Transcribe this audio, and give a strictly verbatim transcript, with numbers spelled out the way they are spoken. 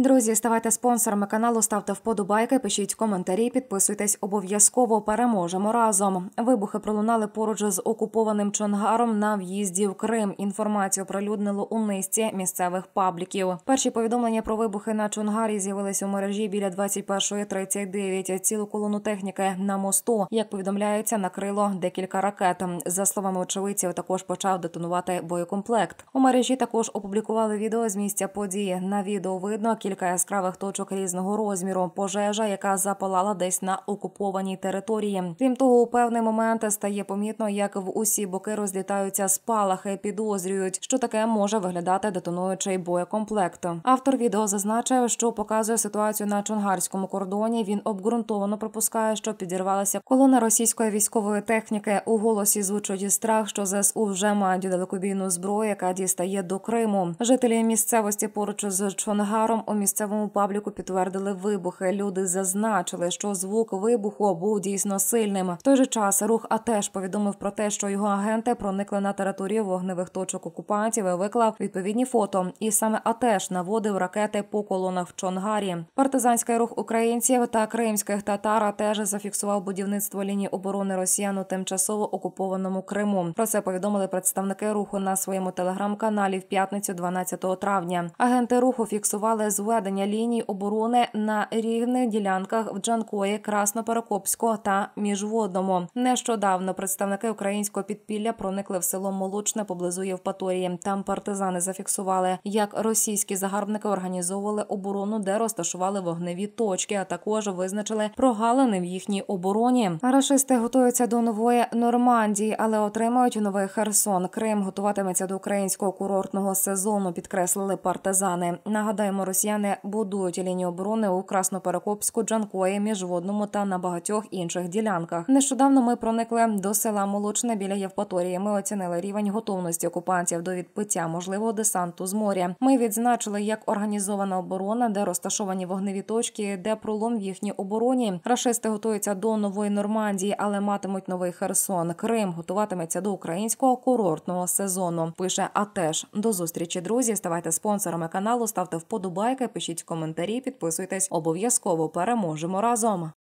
Друзі, ставайте спонсорами каналу, ставте вподобайки, пишіть коментарі, підписуйтесь обов'язково. Переможемо разом. Вибухи пролунали поруч з окупованим Чонгаром на в'їзді в Крим. Інформацію оприлюднило у низці місцевих пабліків. Перші повідомлення про вибухи на Чонгарі з'явились у мережі біля двадцять першої тридцять дев'ять. Цілу колону техніки на мосту, як повідомляється, накрило декілька ракет. За словами очевидців, також почав детонувати боєкомплект. У мережі також опублікували відео з місця події. На відео видно кілька яскравих точок різного розміру. Пожежа, яка запалала десь на окупованій території. Крім того, у певний момент стає помітно, як в усі боки розлітаються спалахи. Підозрюють, що таке може виглядати детонуючий боєкомплект. Автор відео зазначив, що показує ситуацію на чонгарському кордоні. Він обґрунтовано припускає, що підірвалася колона російської військової техніки. У голосі звучить страх, що ЗСУ вже мають далекобійну зброю, яка дістає до Криму. Жителі місцевості поруч з Чонгаром у місцевому пабліку підтвердили вибухи. Люди зазначили, що звук вибуху був дійсно сильним. В той же час рух АТЕШ повідомив про те, що його агенти проникли на територію вогневих точок окупантів і виклав відповідні фото. І саме АТЕШ наводив ракети по колонах в Чонгарі. Партизанський рух українців та кримських татар теж зафіксував будівництво лінії оборони росіян у тимчасово окупованому Криму. Про це повідомили представники руху на своєму телеграм-каналі в п'ятницю дванадцятого травня. Агенти руху фіксували зведення ліній оборони на рівних ділянках в Джанкої, Красноперекопську та Міжводному. Нещодавно представники українського підпілля проникли в село Молочне поблизу Євпаторії. Там партизани зафіксували, як російські загарбники організовували оборону, де розташували вогневі точки, а також визначили прогалини в їхній обороні. Рашисти готуються до нової Нормандії, але отримають новий Херсон. Крим готуватиметься до українського курортного сезону, підкреслили партизани. Нагадаємо, росіяни будують лінію оборони у Красноперекопську, Джанкої, Міжводному та на багатьох інших ділянках. Нещодавно ми проникли до села Молочне біля Євпаторії. Ми оцінили рівень готовності окупантів до відбиття можливого десанту з моря. Ми відзначили, як організована оборона, де розташовані вогневі точки, де пролом в їхній обороні. Рашисти готуються до нової Нормандії, але матимуть новий Херсон. Крим готуватиметься до українського курортного сезону, пише АТЕШ. До зустрічі, друзі. Ставайте спонсорами каналу, ставте вподобайки, пишіть коментарі, підписуйтесь. Обов'язково переможемо разом.